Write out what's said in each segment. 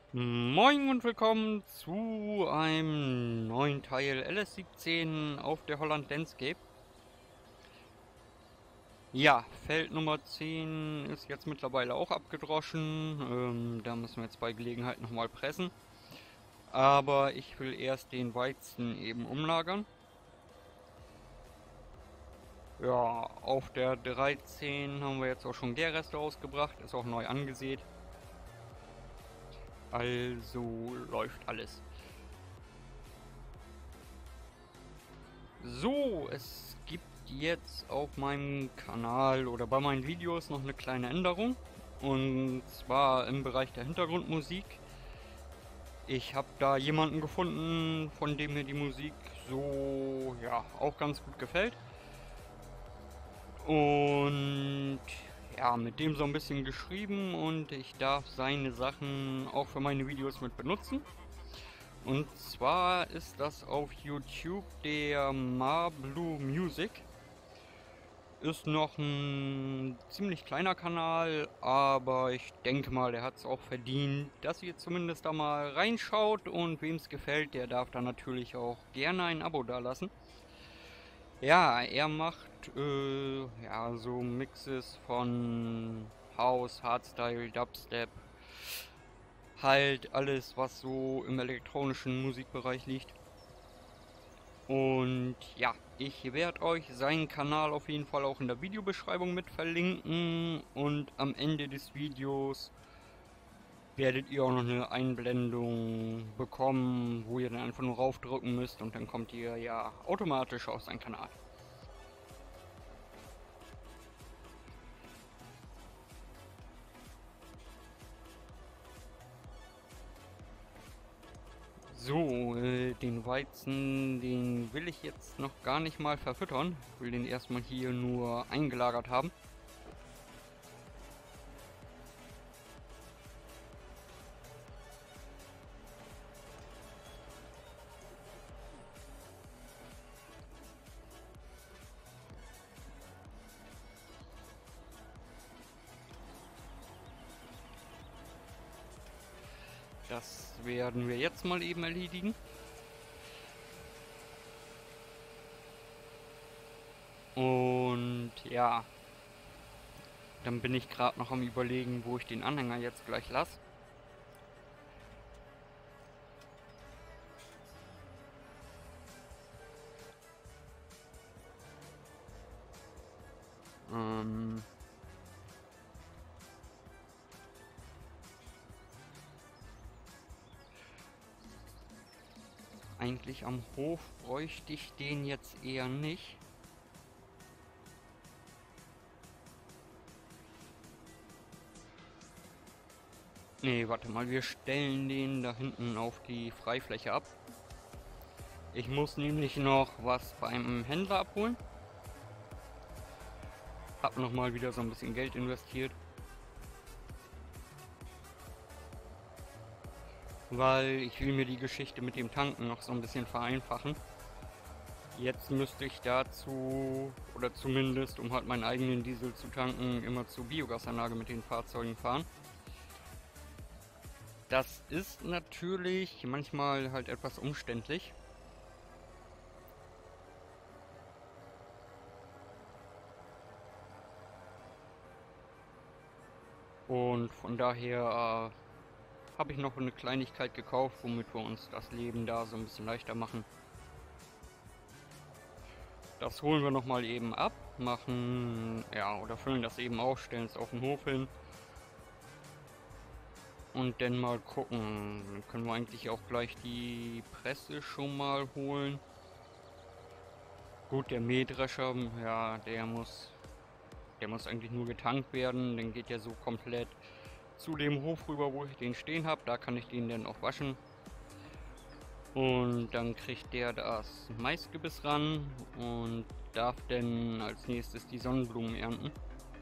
Moin und willkommen zu einem neuen Teil LS17 auf der Holland Landscape. Ja, Feld Nummer 10 ist jetzt mittlerweile auch abgedroschen. Da müssen wir jetzt bei Gelegenheit nochmal pressen. Aber ich will erst den Weizen eben umlagern. Ja, auf der 13 haben wir jetzt auch schon Gärreste ausgebracht, ist auch neu angesät. Also läuft alles. So, es gibt jetzt auf meinem Kanal oder bei meinen Videos noch eine kleine Änderung. Und zwar im Bereich der Hintergrundmusik. Ich habe da jemanden gefunden, von dem mir die Musik so, ja, auch ganz gut gefällt. Und ja, mit dem so ein bisschen geschrieben und ich darf seine Sachen auch für meine Videos mit benutzen. Und zwar ist das auf YouTube der Marblu Music. Ist noch ein ziemlich kleiner Kanal, aber ich denke mal, der hat es auch verdient, dass ihr zumindest da mal reinschaut und wem es gefällt, der darf da natürlich auch gerne ein Abo dalassen. Ja, er macht ja, so Mixes von House, Hardstyle, Dubstep, halt alles, was so im elektronischen Musikbereich liegt. Und ja, ich werde euch seinen Kanal auf jeden Fall auch in der Videobeschreibung mit verlinken. Und am Ende des Videos werdet ihr auch noch eine Einblendung bekommen, wo ihr dann einfach nur raufdrücken müsst und dann kommt ihr ja automatisch auf seinen Kanal. So, den Weizen, den will ich jetzt noch gar nicht mal verfüttern. Ich will den erstmal hier nur eingelagert haben. Das werden wir jetzt mal eben erledigen. Und ja, dann bin ich gerade noch am Überlegen, wo ich den Anhänger jetzt gleich lasse. Ähm, Eigentlich am Hof bräuchte ich den jetzt eher nicht. Nee, warte mal, wir stellen den da hinten auf die Freifläche ab. Ich muss nämlich noch was beim Händler abholen. Hab nochmal wieder so ein bisschen Geld investiert. Weil ich will mir die Geschichte mit dem Tanken noch so ein bisschen vereinfachen. Jetzt müsste ich dazu, oder zumindest um halt meinen eigenen Diesel zu tanken, immer zur Biogasanlage mit den Fahrzeugen fahren. Das ist natürlich manchmal halt etwas umständlich. Und von daher habe ich noch eine Kleinigkeit gekauft, womit wir uns das Leben da so ein bisschen leichter machen. Das holen wir nochmal eben ab, machen, ja, oder füllen das eben auf, stellen es auf den Hof hin. Und dann mal gucken. Dann können wir eigentlich auch gleich die Presse schon mal holen. Gut, der Mähdrescher, ja, der muss eigentlich nur getankt werden. Dann geht der so komplett zu dem Hof rüber, wo ich den stehen habe. Da kann ich den dann auch waschen. Und dann kriegt der das Maisgebiss ran und darf dann als nächstes die Sonnenblumen ernten.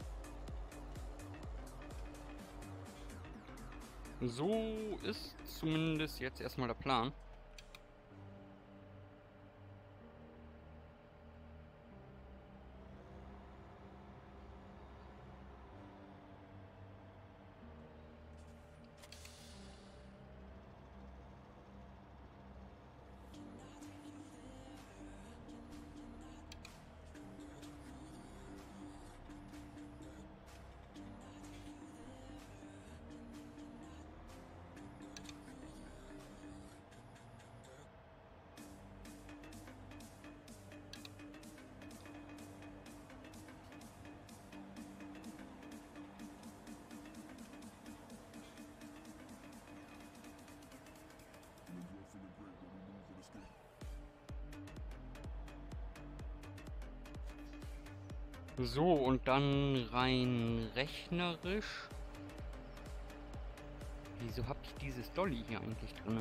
So ist zumindest jetzt erstmal der Plan. So, und dann rein rechnerisch. Wieso habe ich dieses Dolly hier eigentlich drin?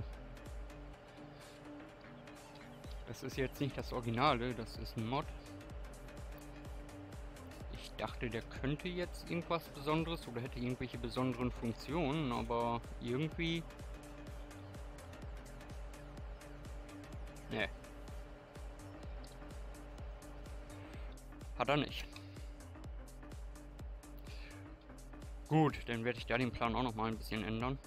Das ist jetzt nicht das Originale, das ist ein Mod. Ich dachte, der könnte jetzt irgendwas Besonderes oder hätte irgendwelche besonderen Funktionen, aber irgendwie... Ne. Hat er nicht. Gut, dann werde ich da den Plan auch noch mal ein bisschen ändern.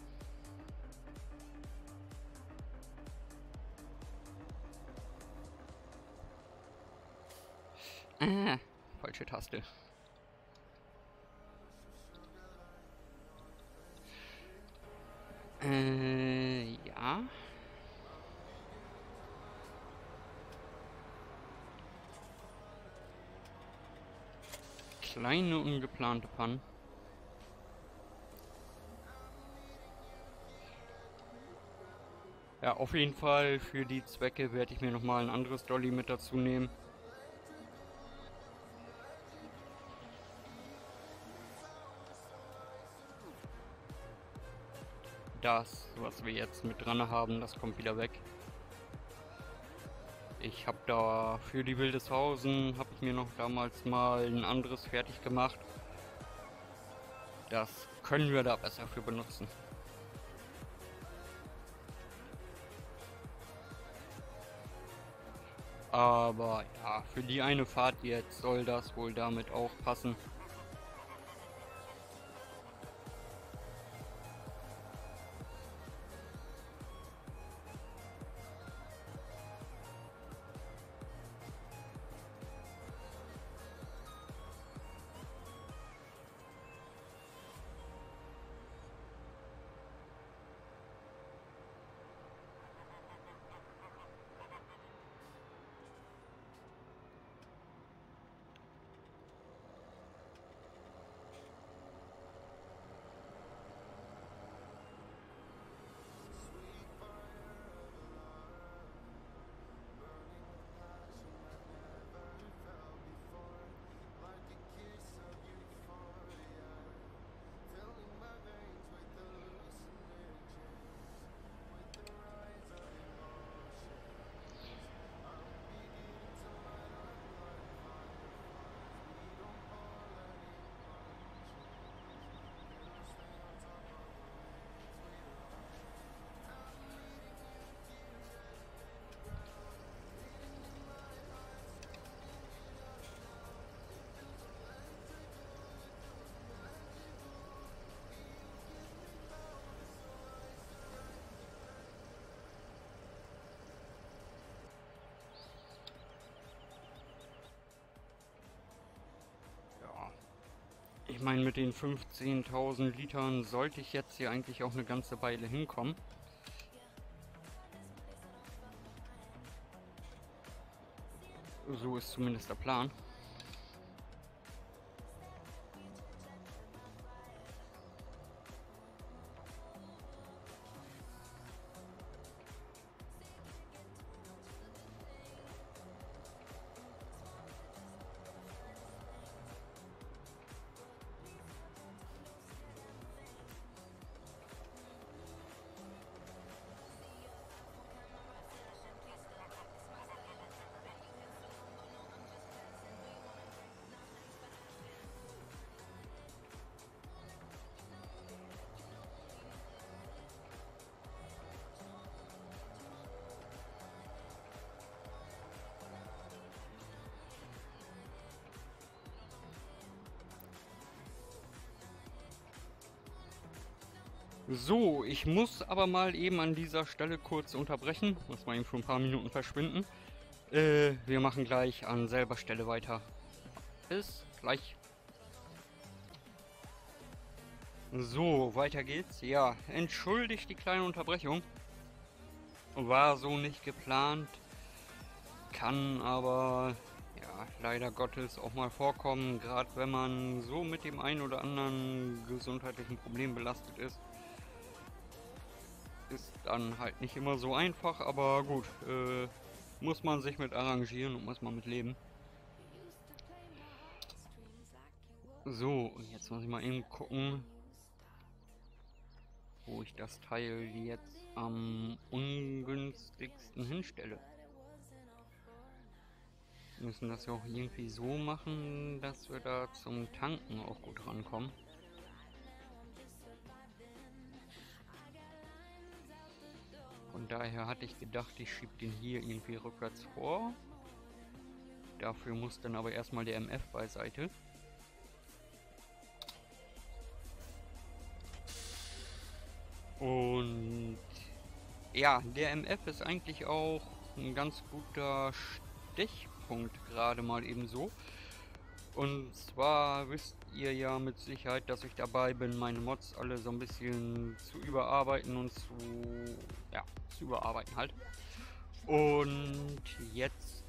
Falsche Taste. Ja. Kleine ungeplante Pannen. Ja, auf jeden Fall für die Zwecke werde ich mir nochmal ein anderes Dolly mit dazu nehmen. Das, was wir jetzt mit dran haben, das kommt wieder weg. Ich habe da für die Wildeshausen, habe ich mir noch damals mal ein anderes fertig gemacht. Das können wir da besser für benutzen. Aber ja, für die eine Fahrt jetzt soll das wohl damit auch passen. Ich meine, mit den 15.000 Litern sollte ich jetzt hier eigentlich auch eine ganze Weile hinkommen. So ist zumindest der Plan. So, ich muss aber mal eben an dieser Stelle kurz unterbrechen. Muss mal eben für ein paar Minuten verschwinden. Wir machen gleich an selber Stelle weiter. Bis gleich. So, weiter geht's. Ja, entschuldigt die kleine Unterbrechung. War so nicht geplant. Kann aber, ja, leider Gottes auch mal vorkommen. Gerade wenn man so mit dem einen oder anderen gesundheitlichen Problem belastet ist. Ist dann halt nicht immer so einfach, aber gut, muss man sich mit arrangieren und muss man mit leben. So, und jetzt muss ich mal eben gucken, wo ich das Teil jetzt am ungünstigsten hinstelle. Wir müssen das ja auch irgendwie so machen, dass wir da zum Tanken auch gut rankommen. Von daher hatte ich gedacht, ich schiebe den hier irgendwie rückwärts vor. Dafür muss dann aber erstmal der MF beiseite. Und ja, der MF ist eigentlich auch ein ganz guter Stichpunkt gerade mal eben so. Und zwar wisst ihr ja mit Sicherheit, dass ich dabei bin, meine Mods alle so ein bisschen zu überarbeiten und zu überarbeiten halt. Und jetzt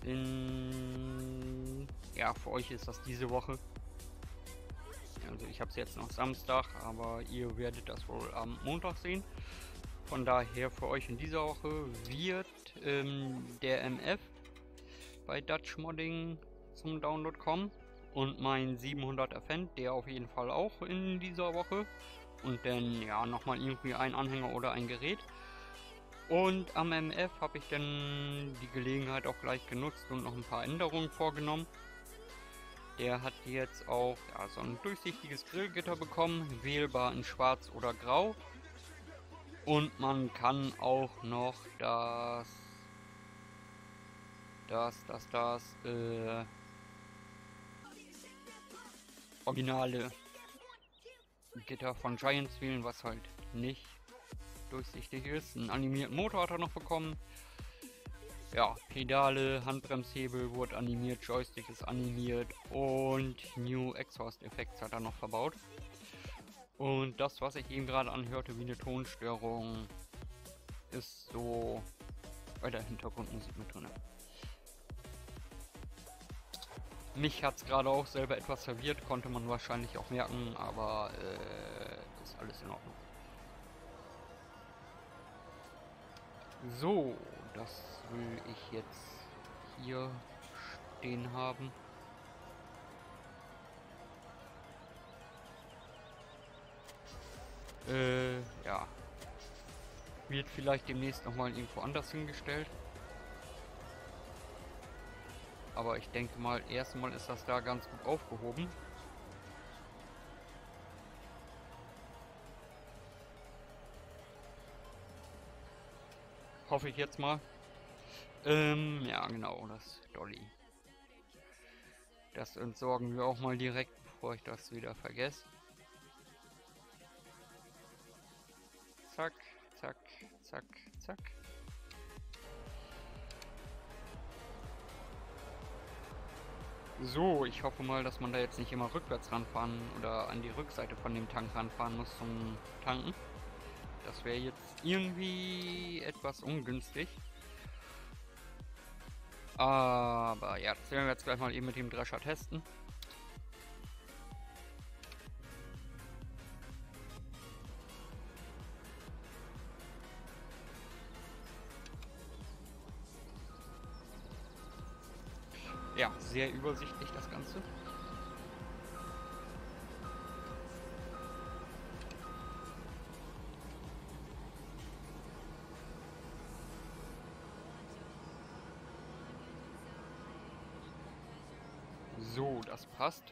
für euch ist das diese Woche. Also ich habe es jetzt noch Samstag, aber ihr werdet das wohl am Montag sehen. Von daher für euch in dieser Woche wird der MF bei Dutch Modding zum Download kommen und mein 700er Fendt, der auf jeden Fall auch in dieser Woche, und dann ja nochmal irgendwie ein Anhänger oder ein Gerät. Und am MF habe ich dann die Gelegenheit auch gleich genutzt und noch ein paar Änderungen vorgenommen. Der hat jetzt auch so ein durchsichtiges Grillgitter bekommen, wählbar in schwarz oder grau. Und man kann auch noch das originale Gitter von Giants wählen, was halt nicht durchsichtig ist. Einen animierten Motor hat er noch bekommen. Ja, Pedale, Handbremshebel wurde animiert, Joystick ist animiert und New Exhaust Effects hat er noch verbaut. Und das, was ich eben gerade anhörte wie eine Tonstörung, ist so bei der Hintergrundmusik mit drin. Mich hat es gerade auch selber etwas verwirrt, konnte man wahrscheinlich auch merken, aber ist alles in Ordnung. So, das will ich jetzt hier stehen haben. Ja. Wird vielleicht demnächst nochmal irgendwo anders hingestellt. Aber ich denke mal, erstmal ist das da ganz gut aufgehoben. Hoffe ich jetzt mal. Ja genau, das Dolly. Das entsorgen wir auch mal direkt, bevor ich das wieder vergesse. Zack, zack, zack, zack. So, ich hoffe mal, dass man da jetzt nicht immer rückwärts ranfahren oder an die Rückseite von dem Tank ranfahren muss zum Tanken. Das wäre jetzt irgendwie etwas ungünstig. Aber ja, das werden wir jetzt gleich mal eben mit dem Drescher testen. Ja, sehr übersichtlich das Ganze. So, das passt.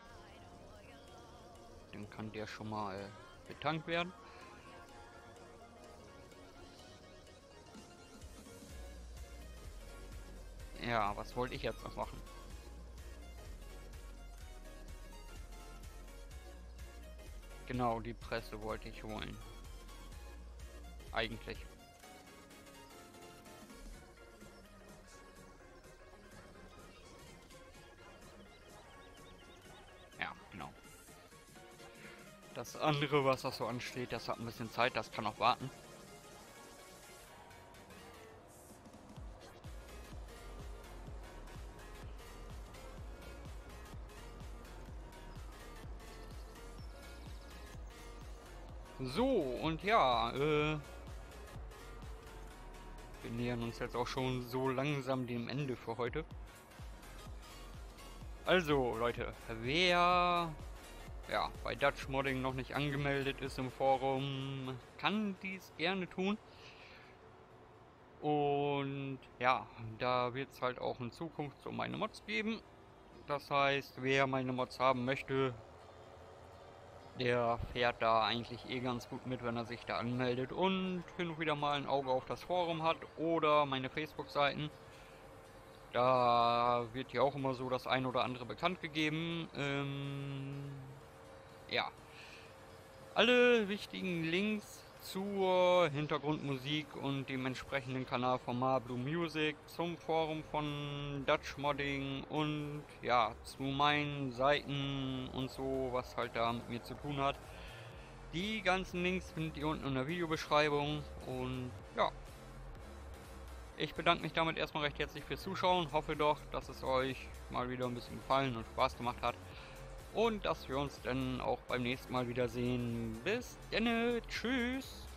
Dann kann der schon mal betankt werden. Ja, was wollte ich jetzt noch machen? Genau, die Presse wollte ich holen. Eigentlich. Ja, genau. Das andere, was da so ansteht, das hat ein bisschen Zeit, das kann auch warten. So, und ja, wir nähern uns jetzt auch schon so langsam dem Ende für heute. Also, Leute, wer ja, bei Dutch Modding noch nicht angemeldet ist im Forum, kann dies gerne tun. Und ja, da wird es halt auch in Zukunft so meine Mods geben. Das heißt, wer meine Mods haben möchte, der fährt da eigentlich eh ganz gut mit, wenn er sich da anmeldet und hin und wieder mal ein Auge auf das Forum hat oder meine Facebook-Seiten. Da wird ja auch immer so das ein oder andere bekannt gegeben. Ja, alle wichtigen Links zur Hintergrundmusik und dem entsprechenden Kanal von Marblu Music, zum Forum von Dutch Modding und ja, zu meinen Seiten und so, was halt da mit mir zu tun hat. Die ganzen Links findet ihr unten in der Videobeschreibung und ja, ich bedanke mich damit erstmal recht herzlich fürs Zuschauen, hoffe doch, dass es euch mal wieder ein bisschen gefallen und Spaß gemacht hat. Und dass wir uns dann auch beim nächsten Mal wiedersehen. Bis dann, tschüss!